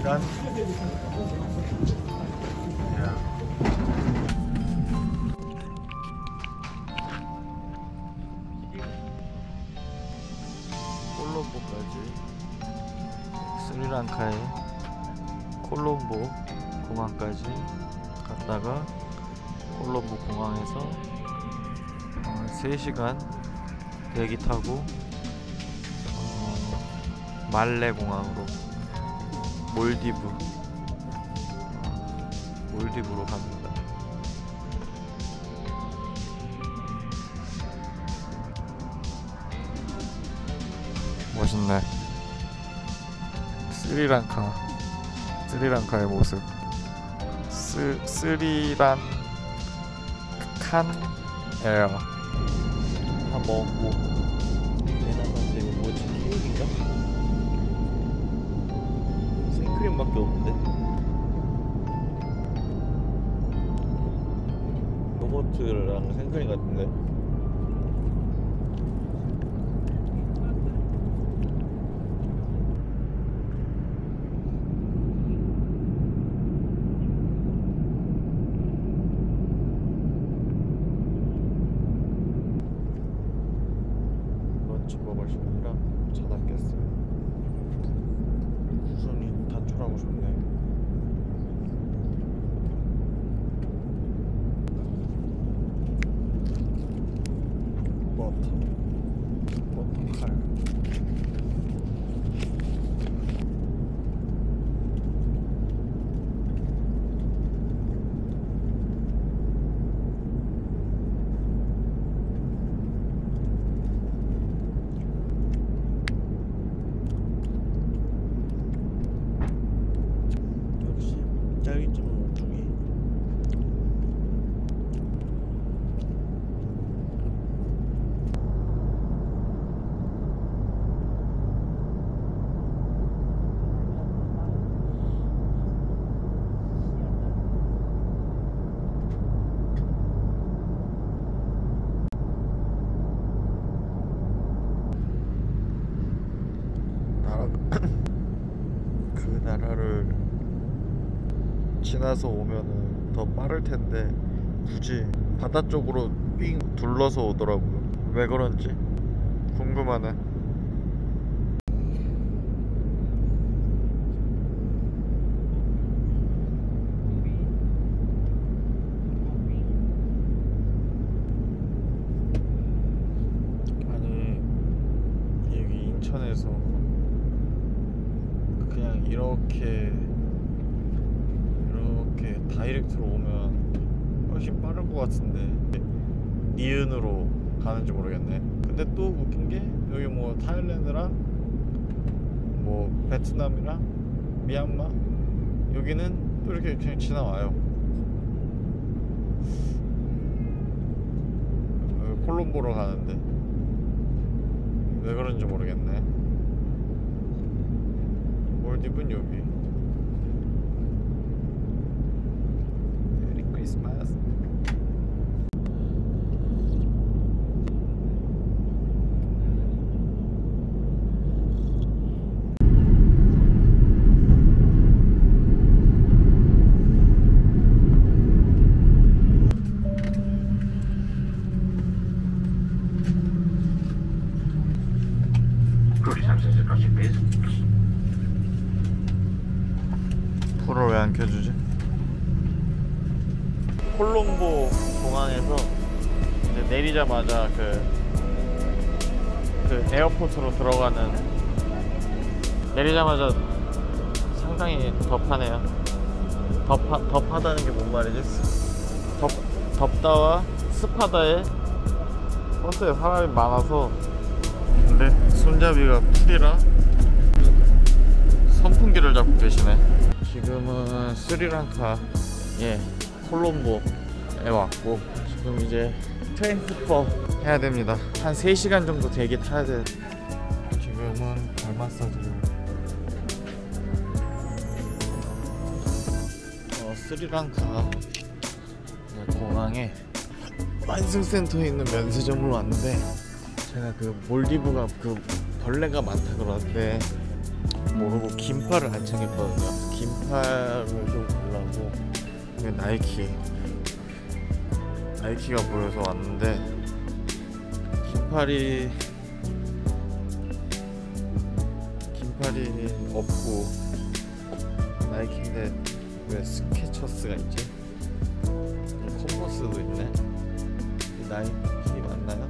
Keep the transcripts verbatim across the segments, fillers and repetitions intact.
시간. 콜롬보까지 스리랑카의 콜롬보 공항까지 갔다가 콜롬보 공항에서 어, 세 시간 대기 타고 어, 말레 공항으로 몰디브 어, 몰디브로 갑니다. 멋있네. 스리랑카 스리랑카의 모습. 스, 스리란 칸 에어 다 먹고 대나무인데 이거 뭐지? 케이크인가? 생크림밖에 없는데? 요거트랑 생크림 같은데? 먹을 시간이라 자다 깼어요. 구순이 단촐하고 좋네. 버터 버터 칼. 짜리찜 오뚜기. 나라 그 나라를 지나서 오면은 더 빠를 텐데 굳이 바다 쪽으로 삥 둘러서 오더라고요. 왜 그런지 궁금하네. 아니 여기 인천에서 그냥 이렇게 이렇게 다이렉트로 오면 훨씬 빠를 것 같은데 니은으로 가는지 모르겠네. 근데 또 웃긴 게 여기 뭐 타일랜드랑 뭐 베트남이랑 미얀마 여기는 또 이렇게 그냥 지나와요. 여기 콜롬보로 가는데 왜 그런지 모르겠네. 몰디브는 여기. 크리스마스. 불을 왜 안 켜주지? 콜롬보 공항에서 이제 내리자마자 그, 그 에어포트로 들어가는, 내리자마자 상당히 덥하네요. 덥하, 덥하다는 게 뭔 말이지? 덥, 덥다와 습하다에 버스에 사람이 많아서. 근데 손잡이가 풀이라 선풍기를 잡고 계시네. 지금은 스리랑카 예 콜롬보에 왔고 지금 이제 트랜스퍼 해야 됩니다. 한 세 시간 정도 대기 타야 돼. 지금은 발 마사지를 어, 스리랑카 공항에 만승센터에 있는 면세점으로 왔는데, 제가 그 몰디브가 그 벌레가 많다 그러는데 모르고 긴팔을 안 챙겼거든요. 긴팔을 좀 보려고. 이게 나이키 나이키가 보여서 왔는데 긴팔이 긴팔이 없고 나이키인데 왜 스케쳐스가 있지? 컨버스도 있네. 나이키 맞나요?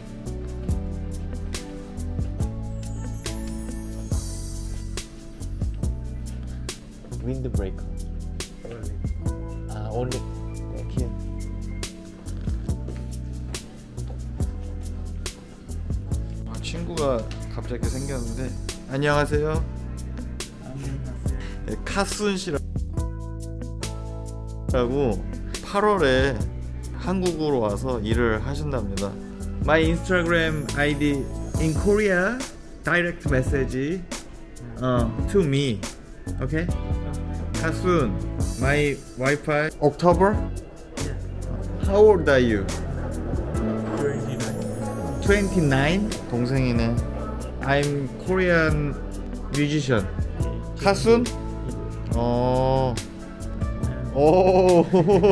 윈드 브레이커. 아, only. Thank you. 아, 친구가 갑자기 생겼는데. 안녕하세요. 네, 카순 씨라고 팔월에 한국으로 와서 일을 하신답니다. My Instagram 아이디 in Korea direct message uh, to me. Okay? Kasun, my Wi-Fi October? How old are you? twenty-nine? 동생이네. I'm Korean musician. Kasun? 어. 오.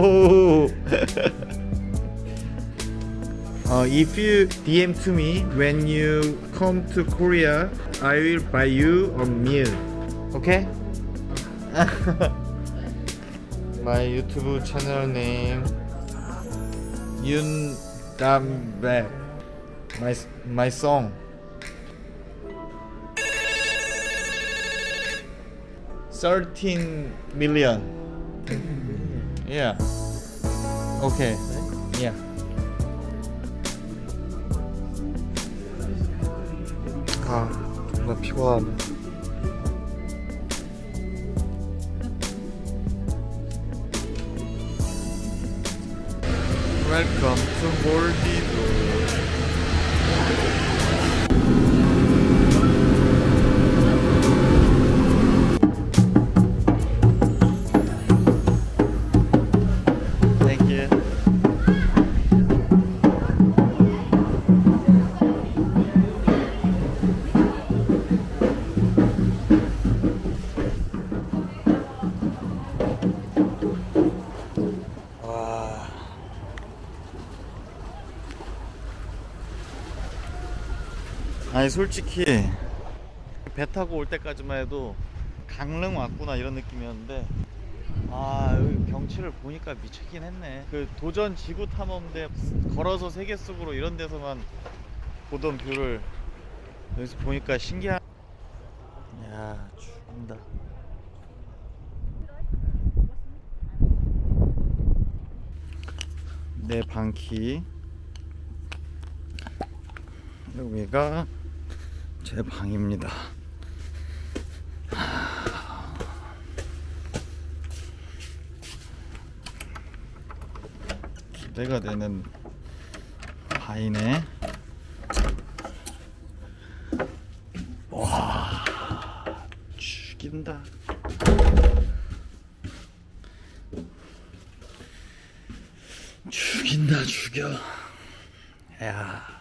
uh, if you D M to me when you come to Korea, I will buy you a meal. Okay? My YouTube channel name Yun Dam Baek. My my song thirteen million. Yeah. Okay. Yeah. 아, 정말 피곤하네. Welcome to Moldido. Thank you. 아니 솔직히 배 타고 올 때까지만 해도 강릉 왔구나 이런 느낌이었는데 아 여기 경치를 보니까 미치긴 했네. 그 도전 지구 탐험대 걸어서 세계 속으로 이런 데서만 보던 뷰를 여기서 보니까 신기한. 야 죽는다. 내 방키 여기가 제 방입니다. 기대가 되는 바이네. 와 죽인다. 죽인다 죽여. 야.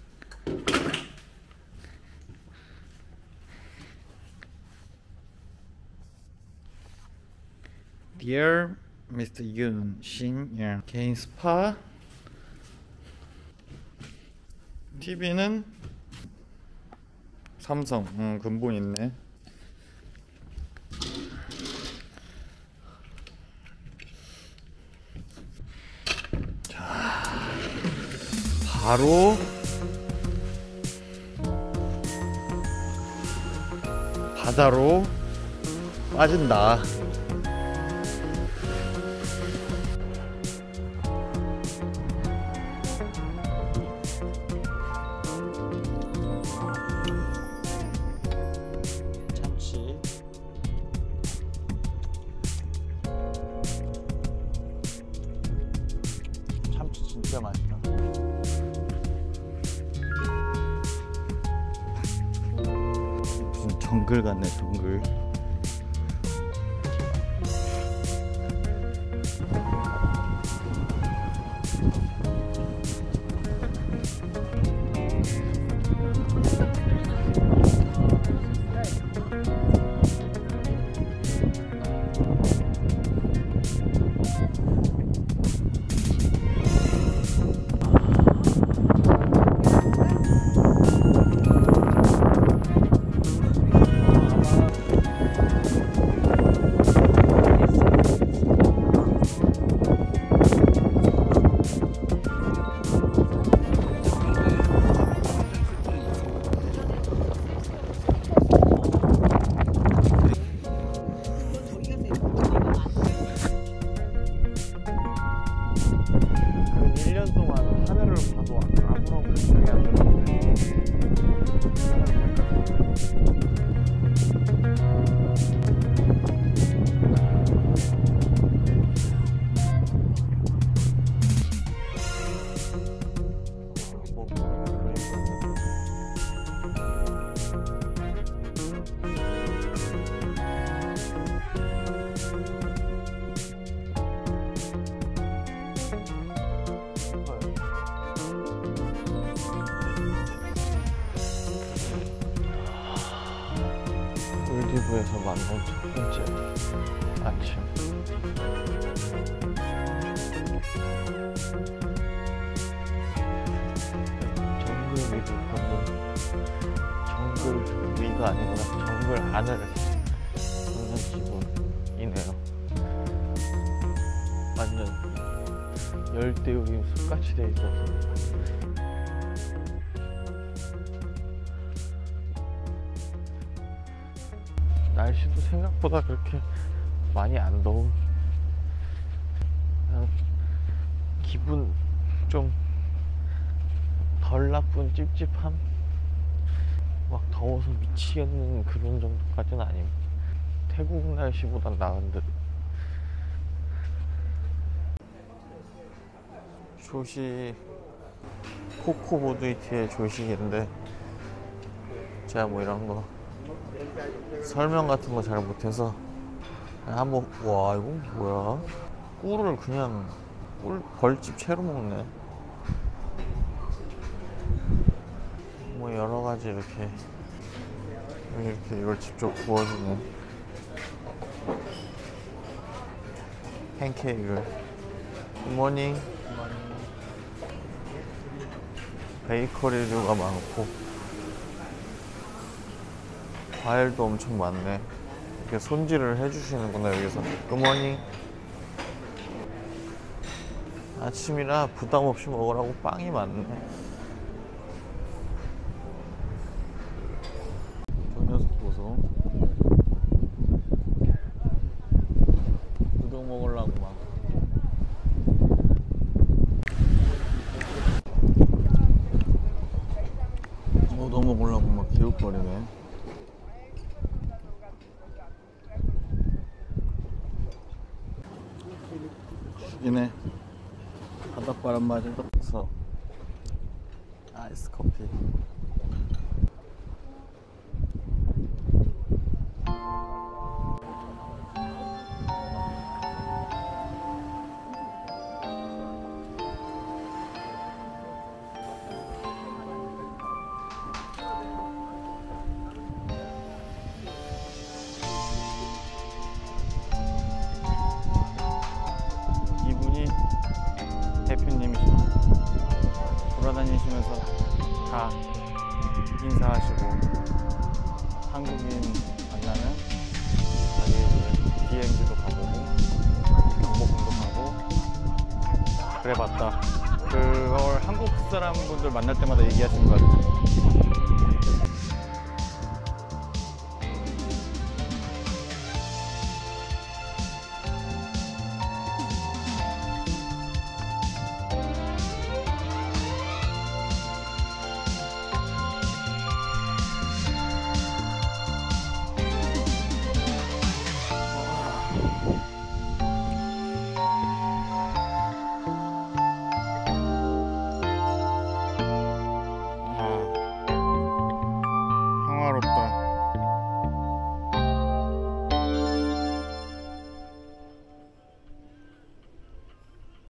Dear 미스터 Yoon Shin, yeah. 개인 스파. 티비는 삼성. 음, 근본 있네. 자, 바로 바다로 빠진다. 진짜 맛있다. 무슨 정글 같네, 정글. 말리부에서 만난 첫 번째 아침. 정글 위를 걷는, 정글 위가 아니라 정글 하늘을 걷는 기분이네요. 완전 열대우림 숲같이 돼 있어서. 날씨도 생각보다 그렇게 많이 안 더운, 그냥 기분 좀 덜 나쁜 찝찝함? 막 더워서 미치겠는 그런 정도까지는 아닙니다. 태국 날씨보단 나은 듯. 조식, 코코보드이티의 조식인데 제가 뭐 이런 거 설명 같은 거 잘 못해서 그냥 한번. 와, 이건 뭐야? 꿀을 그냥 꿀 벌집 채로 먹네. 뭐 여러 가지 이렇게 이렇게 이걸 직접 구워주네. 팬케이크를. 굿모닝. 베이커리류가 많고 과일도 엄청 많네. 이렇게 손질을 해주시는구나 여기서. 굿모닝. 아침이라 부담 없이 먹으라고 빵이 많네. 저 녀석 보소. 우동 먹으려고 막. 우동 먹으려고 막 기웃거리네. 죽이네. 바닷바람 맞아서 아이스 커피. 이분이 대표님이십니다. 돌아다니시면서 다 인사하시고 한국인 만나면 자기 디엠지도 가보고 경복궁도 가고 그래 봤다. 그걸 한국 사람분들 만날 때마다 얘기하시는 것 같아요.